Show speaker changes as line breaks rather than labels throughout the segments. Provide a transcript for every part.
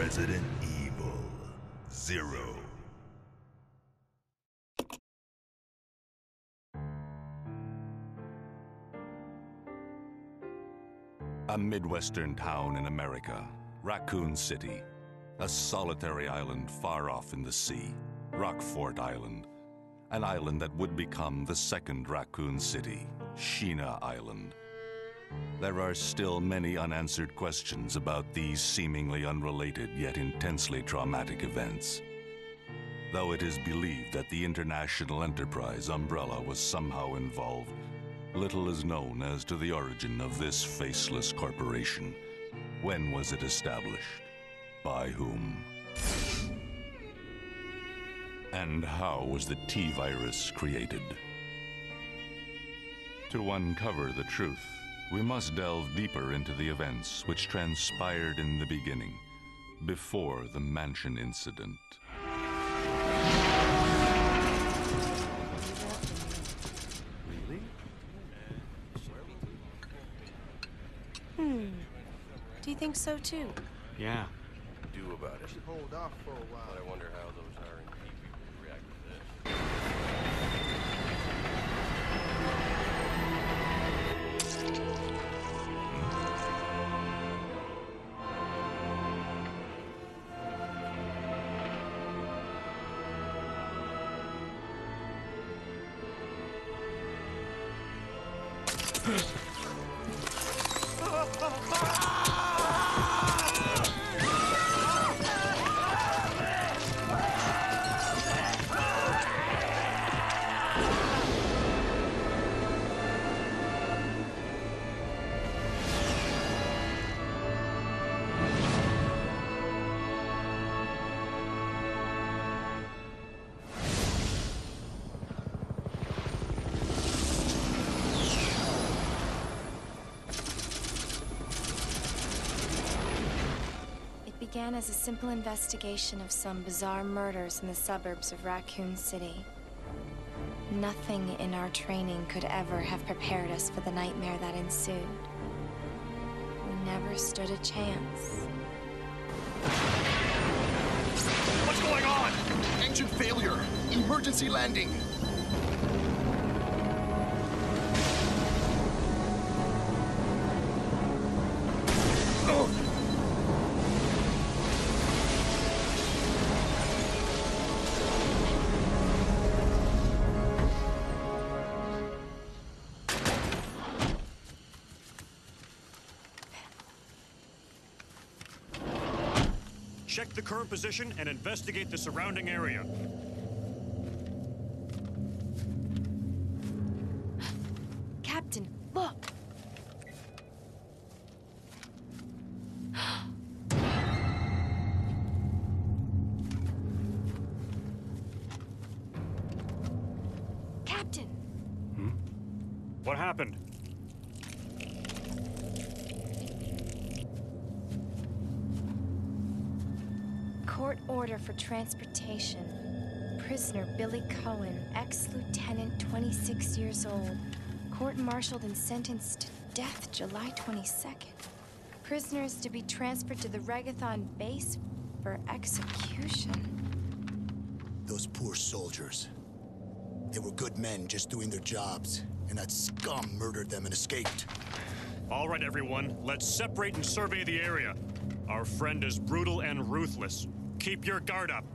Resident Evil Zero.
A Midwestern town in America, Raccoon City. A solitary island far off in the sea, Rockfort Island. An island that would become the second Raccoon City, Sheena Island. There are still many unanswered questions about these seemingly unrelated yet intensely traumatic events. Though it is believed that the International Enterprise umbrella was somehow involved, little is known as to the origin of this faceless corporation. When was it established? By whom? And how was the T-Virus created? To uncover the truth, we must delve deeper into the events which transpired in the beginning, before the mansion incident.
Do you think so too?
Yeah.
Do about it.
Should hold off for a while.
But I wonder how those R&D people would react to this.
It began as a simple investigation of some bizarre murders in the suburbs of Raccoon City. Nothing in our training could ever have prepared us for the nightmare that ensued. We never stood a chance.
What's going on? Engine failure. Emergency landing.
Check the current position and investigate the surrounding area.
Captain, look! Captain!
What happened?
Court order for transportation. Prisoner Billy Cohen, ex-lieutenant, 26 years old. Court-martialed and sentenced to death July 22nd. Prisoner is to be transferred to the Regathon base for execution.
Those poor soldiers. They were good men just doing their jobs, and that scum murdered them and escaped.
All right, everyone, let's separate and survey the area. Our friend is brutal and ruthless. Keep your guard up.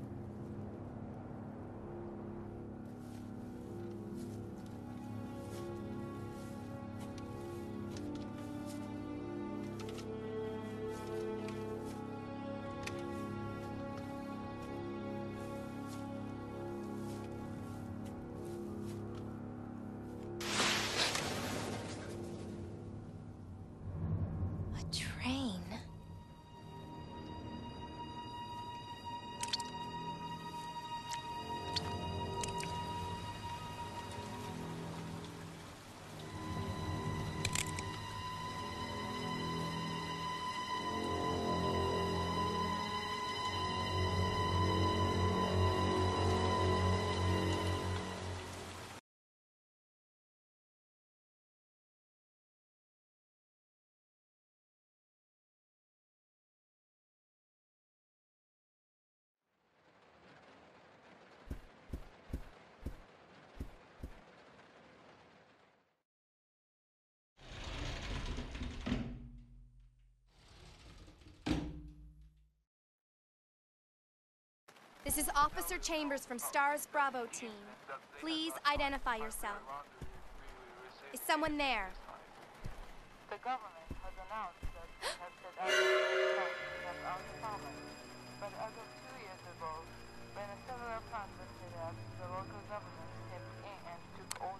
This is Officer Chambers from STARS Bravo team. Please identify yourself. Is someone there?
The government has announced that it has set out to have our department. But as of 2 years ago, when a several plants were set up, the local government stepped in and took over.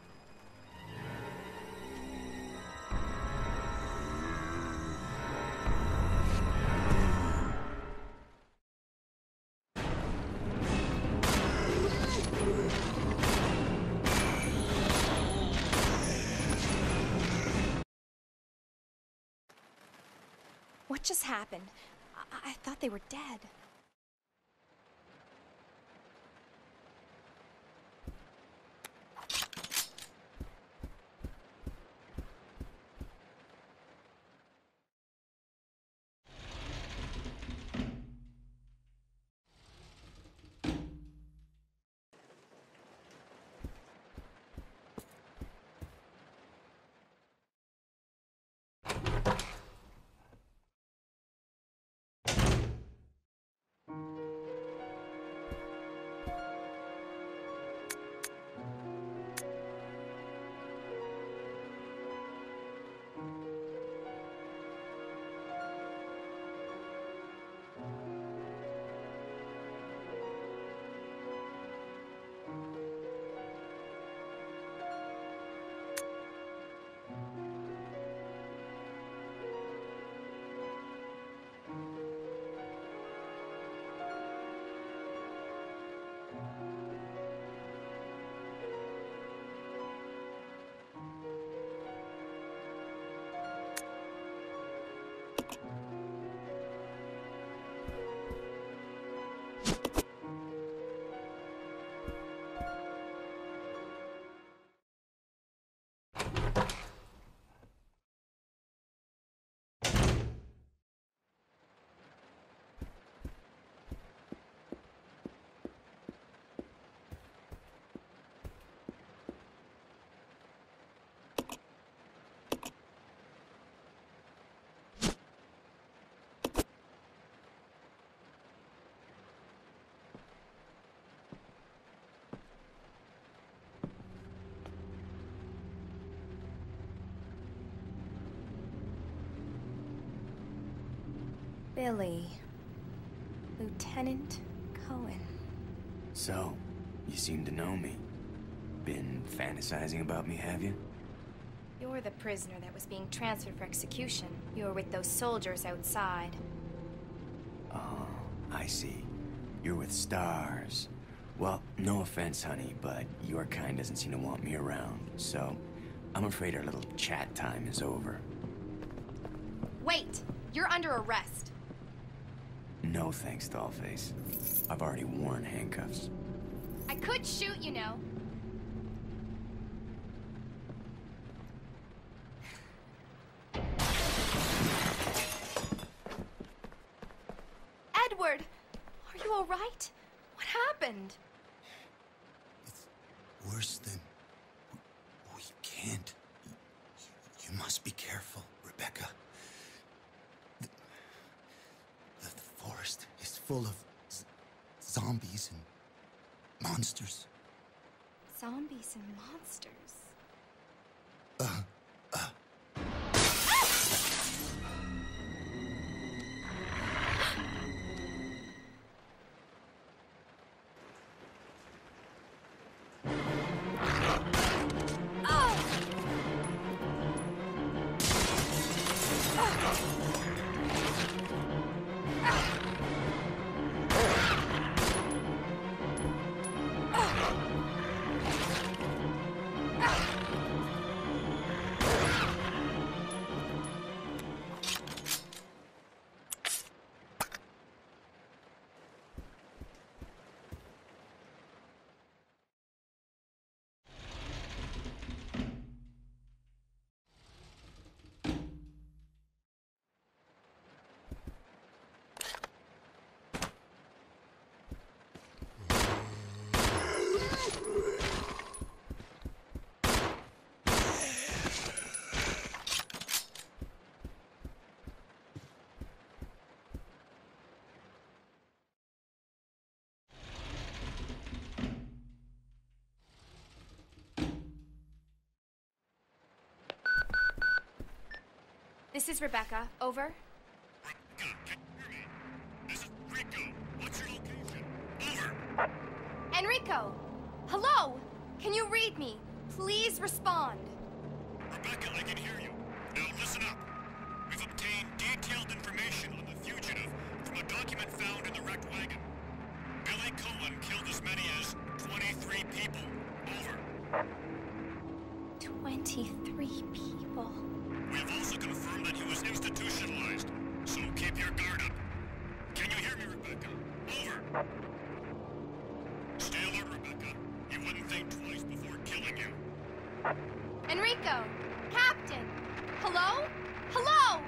What just happened? I thought they were dead. Billy. Lieutenant Cohen.
So, you seem to know me. Been fantasizing about me, have you?
You're the prisoner that was being transferred for execution. You were with those soldiers outside.
Oh, I see. You're with STARS. Well, no offense, honey, but your kind doesn't seem to want me around, so I'm afraid our little chat time is over.
Wait! You're under arrest.
No thanks, Dollface. I've already worn handcuffs.
I could shoot, you know. Edward! Are you all right? What happened?
It's worse than... We can't. You must be careful, Rebecca. The forest is full of zombies and monsters.
Zombies and monsters. Ah! This is Rebecca. Over.
Rebecca, can you hear me? This is Rico. What's your location? Over.
Enrico! Hello? Can you read me? Please respond.
Rebecca, I can hear you. Now listen up. We've obtained detailed information on the fugitive from a document found in the wrecked wagon. Billy Cohen killed as many as 23 people. Over.
23 people.
We have also confirmed that he was institutionalized, so keep your guard up. Can you hear me, Rebecca? Over. Stay alert, Rebecca. You wouldn't think twice before killing you.
Enrico! Captain! Hello? Hello!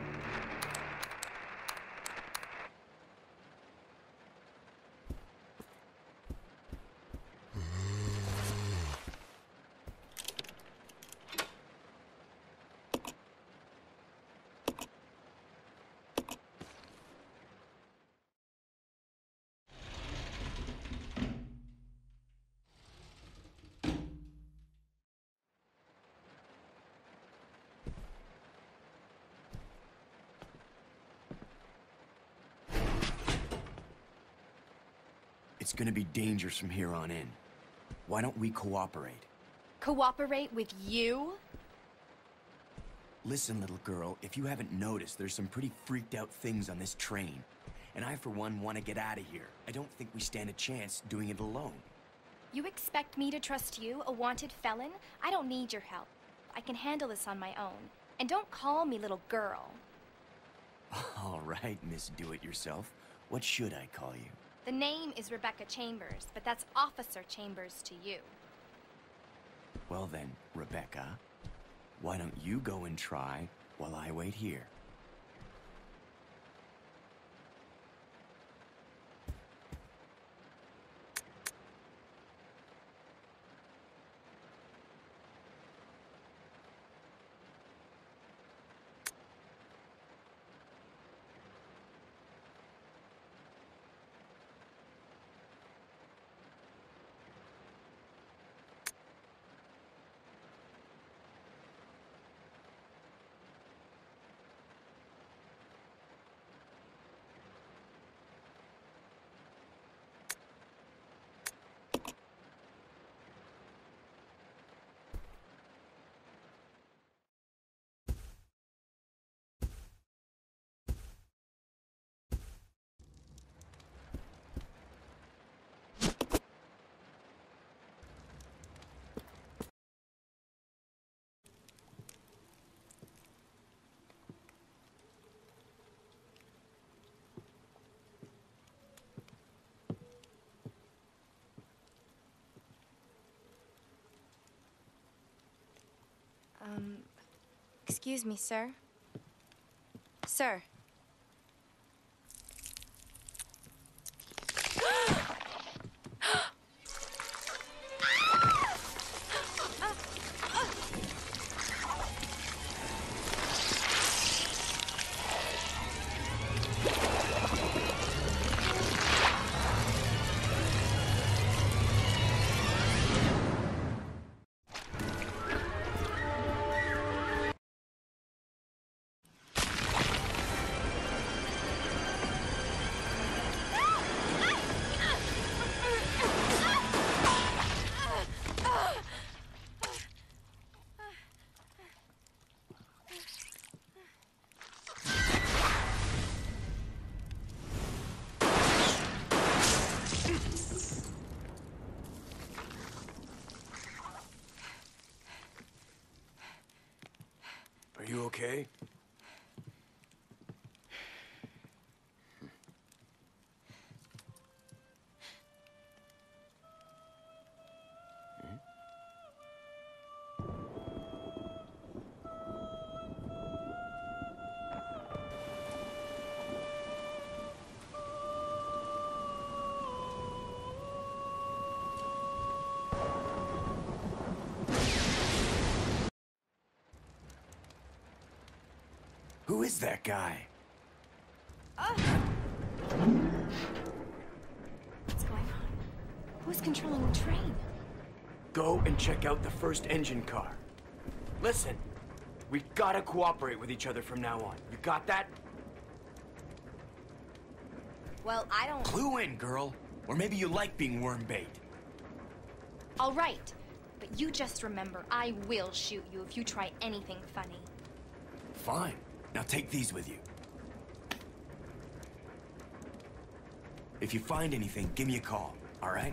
It's gonna be dangerous from here on in. Why don't we cooperate?
Cooperate with you?
Listen, little girl, if you haven't noticed, there's some pretty freaked out things on this train. And I, for one, want to get out of here. I don't think we stand a chance doing it alone.
You expect me to trust you, a wanted felon? I don't need your help. I can handle this on my own. And don't call me little girl.
All right, Miss Do-It-Yourself. What should I call you?
The name is Rebecca Chambers, but that's Officer Chambers to you.
Well then, Rebecca, why don't you go and try while I wait here?
Excuse me, sir. Sir.
Are you okay? Who is that guy?
What's going on? Who's controlling the train?
Go and check out the first engine car. Listen, We gotta cooperate with each other from now on. You got that?
Well, I don't...
Clue in, girl. Or maybe you like being worm bait.
All right. But you just remember, I will shoot you if you try anything funny.
Fine. Now take these with you. If you find anything, give me a call, all right?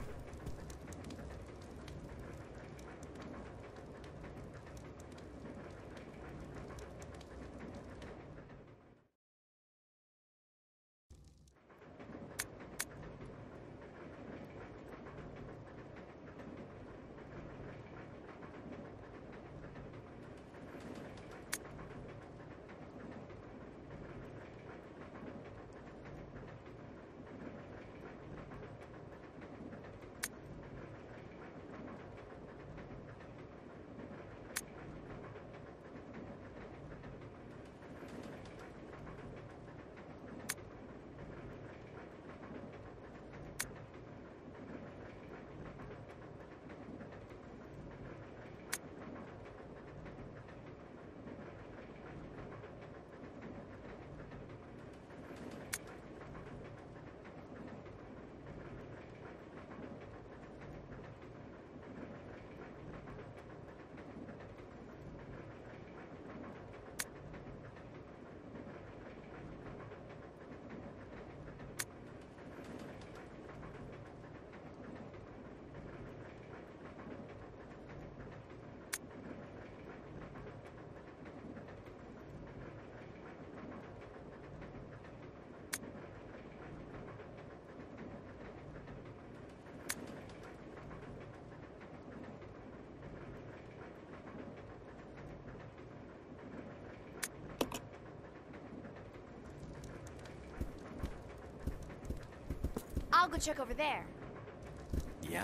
I'll go check over there.
Yeah.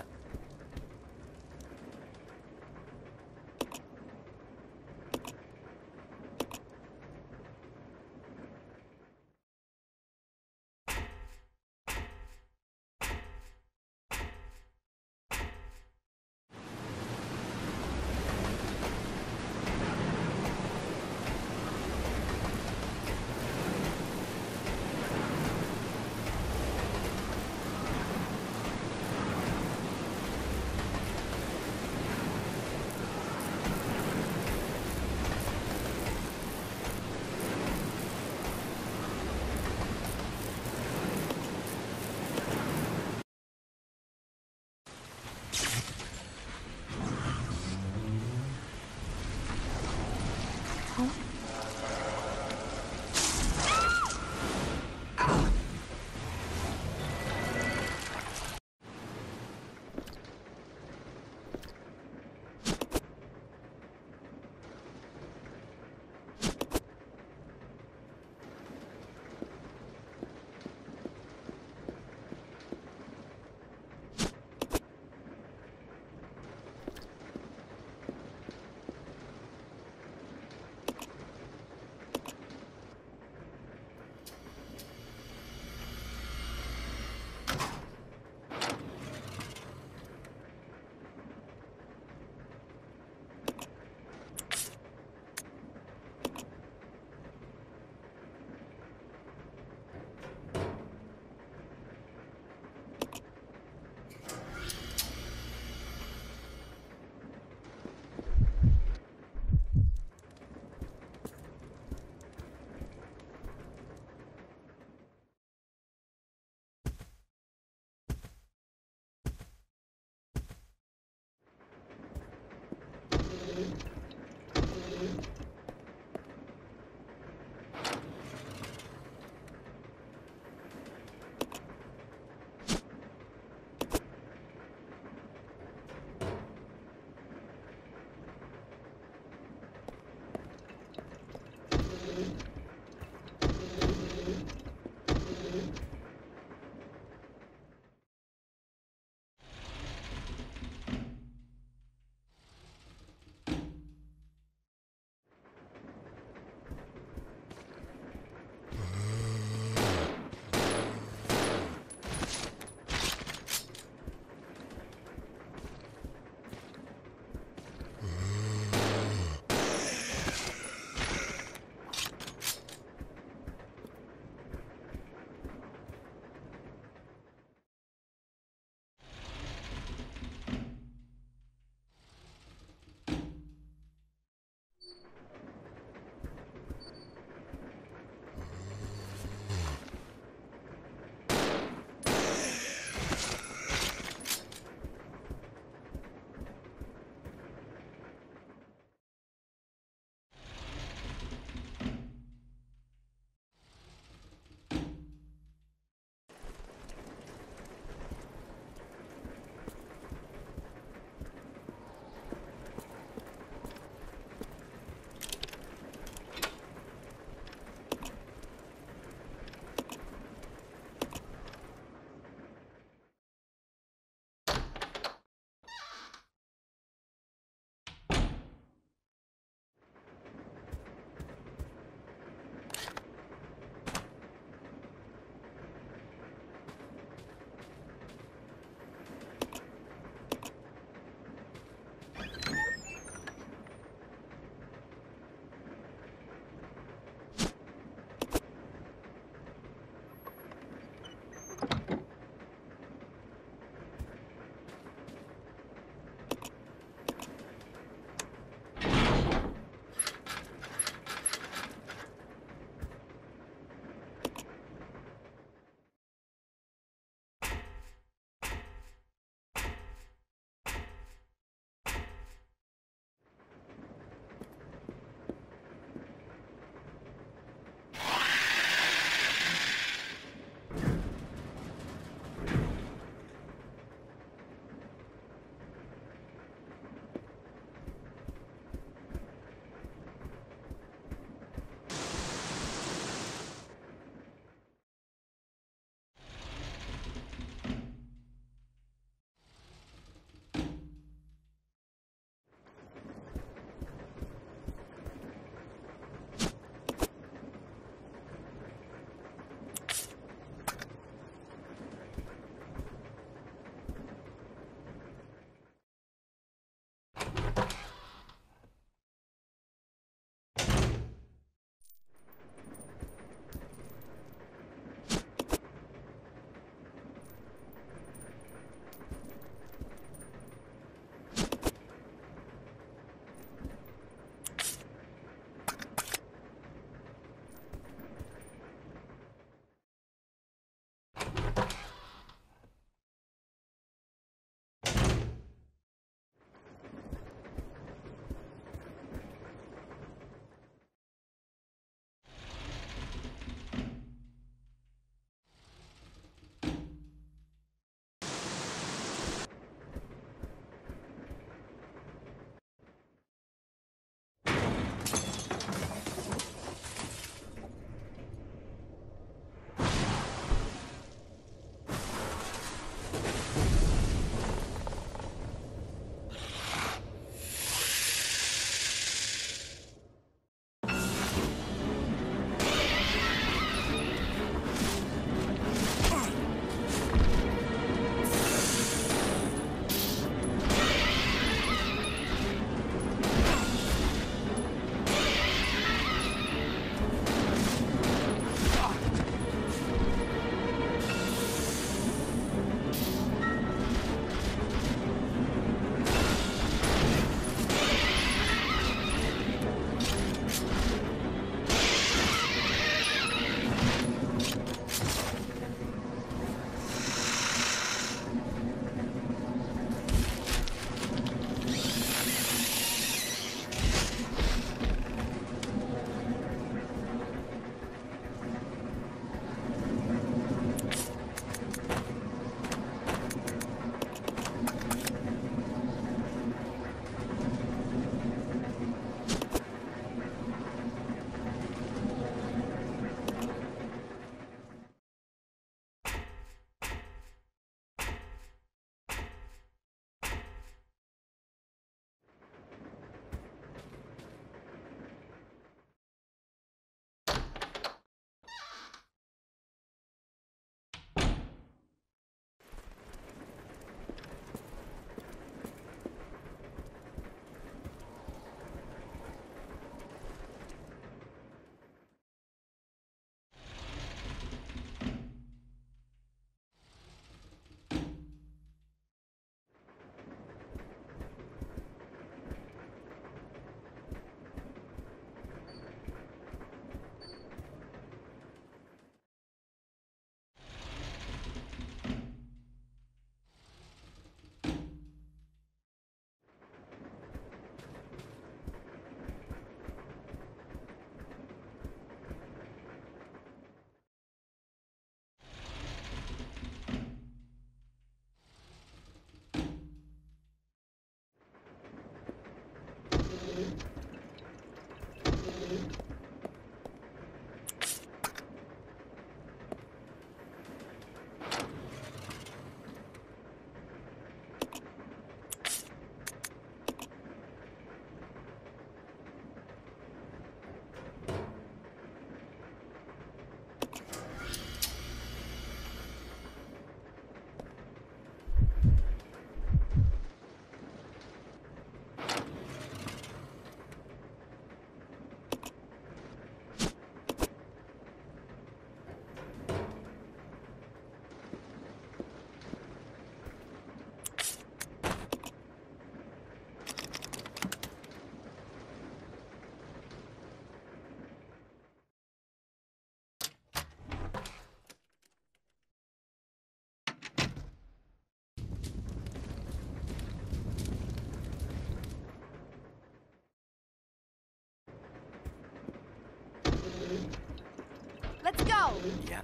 now!
Yeah.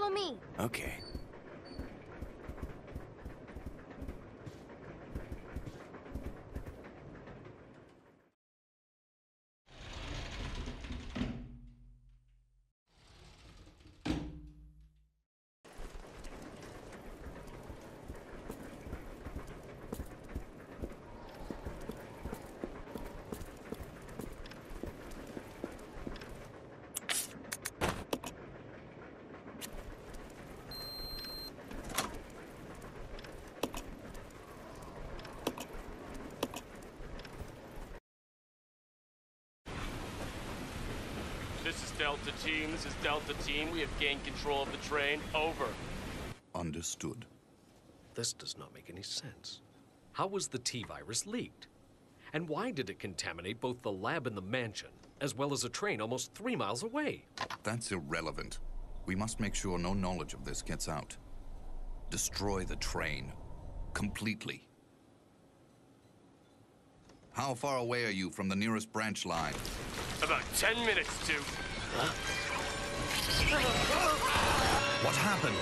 Follow me.
Okay.
This is Delta Team. This is Delta Team. We have gained control of the train. Over.
Understood.
This does not make any sense. How was the T-virus leaked? And why did it contaminate both the lab and the mansion, as well as a train almost 3 miles away?
That's irrelevant. We must make sure no knowledge of this gets out. Destroy the train. Completely. How far away are you from the nearest branch line?
About 10 minutes to...
What happened?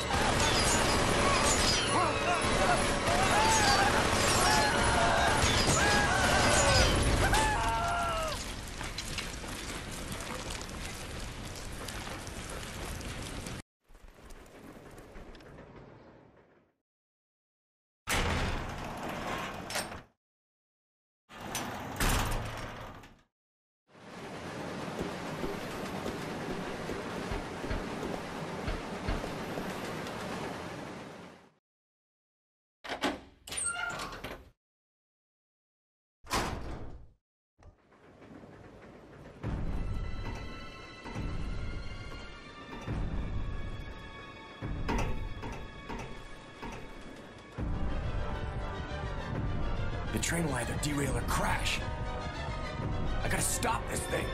The train will either derail or crash. I gotta stop this thing.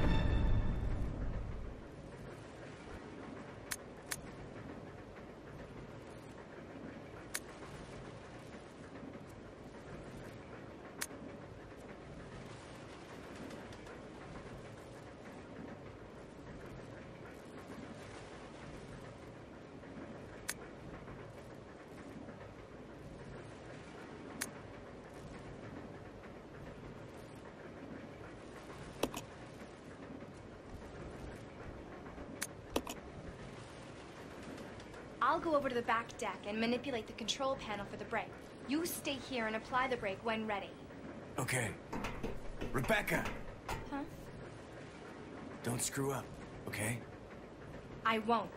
I'll go over to the back deck and manipulate the control panel for the brake. You stay here and apply the brake when ready.
Okay. Rebecca!
Huh?
Don't screw up, okay?
I won't.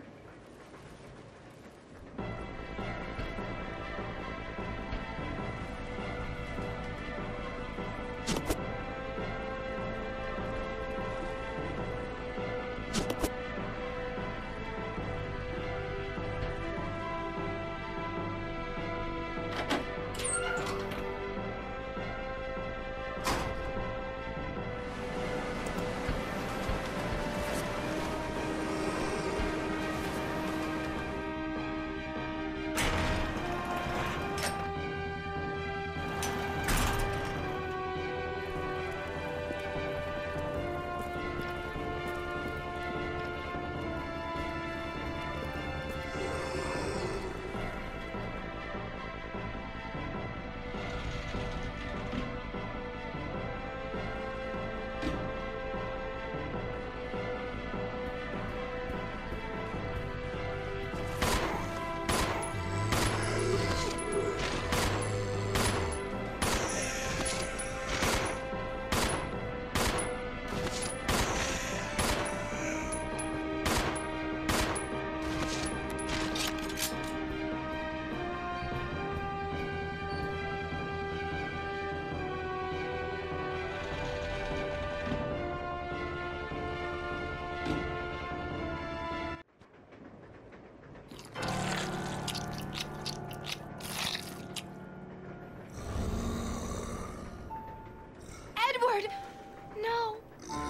Edward! No!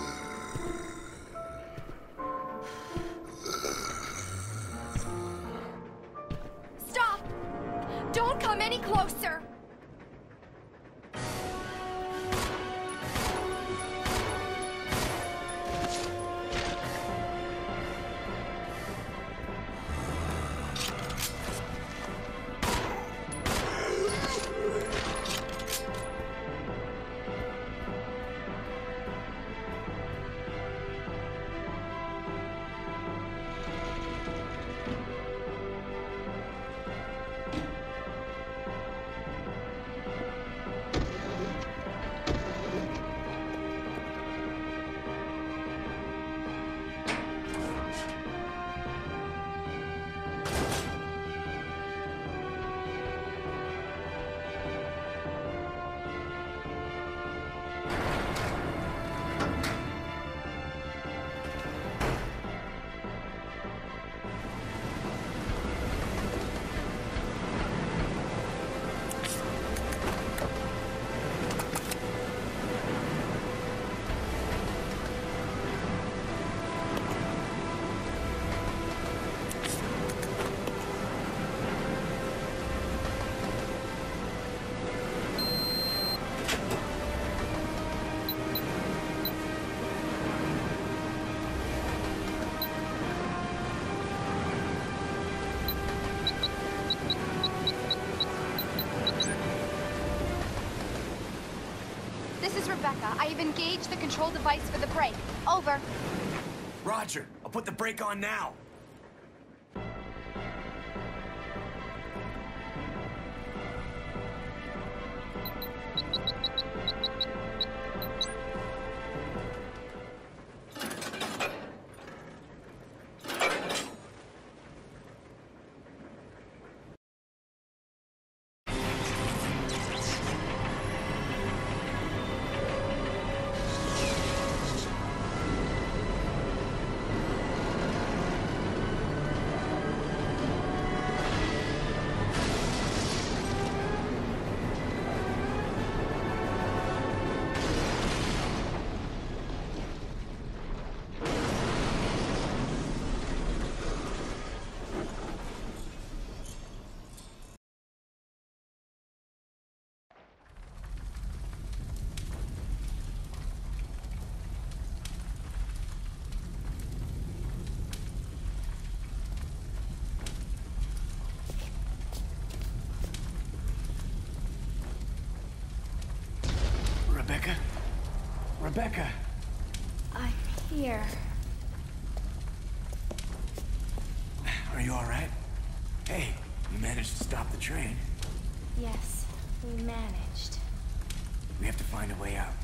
Stop! Don't come any closer!
is Rebecca. I have engaged the control device for the brake. Over.
Roger. I'll put the brake on now. Rebecca? Rebecca!
I'm here.
Are you all right? Hey, you managed to stop the train.
Yes, we managed.
We have to find a way out.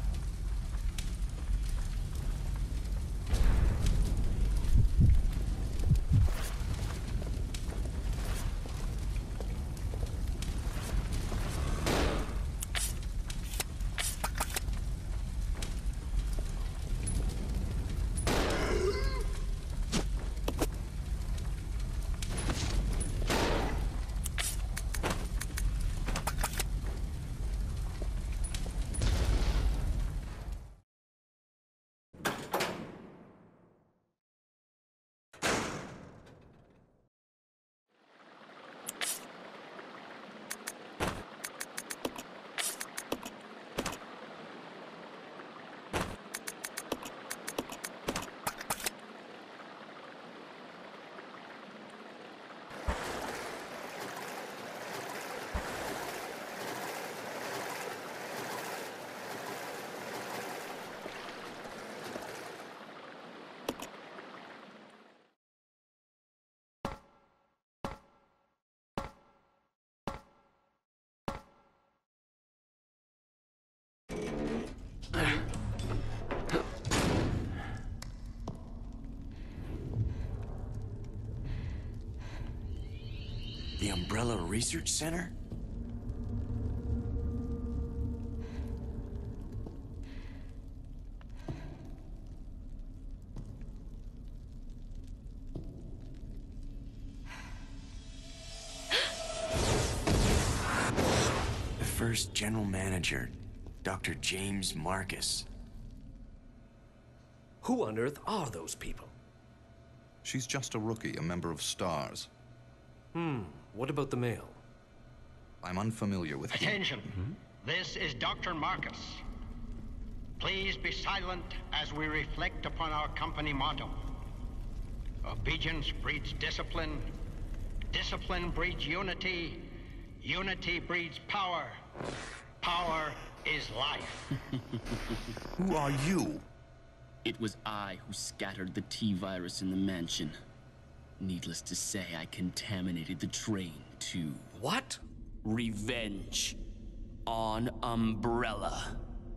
The Umbrella Research Center? The first general manager, Dr. James Marcus.
Who on earth are those people?
She's just a rookie, a member of STARS.
What about the male?
I'm unfamiliar with him.
Attention. This is Dr. Marcus. Please be silent as we reflect upon our company motto. Obedience breeds discipline. Discipline breeds unity. Unity breeds power. Power is life.
Who are you?
It was I who scattered the T-virus in the mansion. Needless to say, I contaminated the train, too.
What?
Revenge. On Umbrella.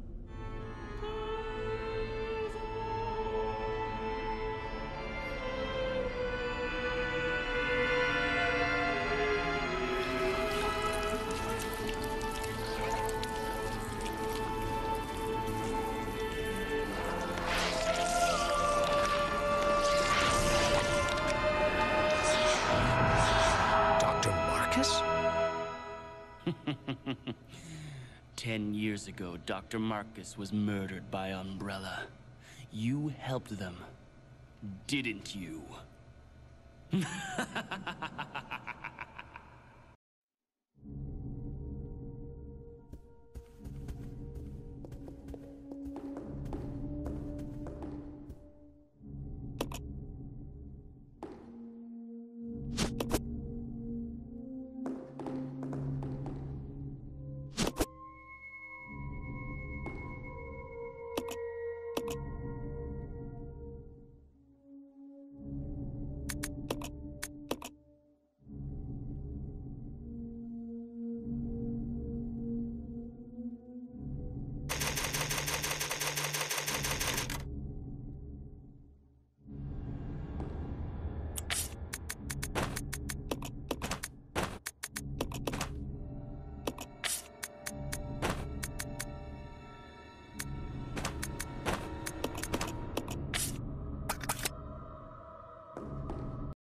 Dr. Marcus?
10 years ago, Dr. Marcus was murdered by Umbrella. You helped them, didn't you?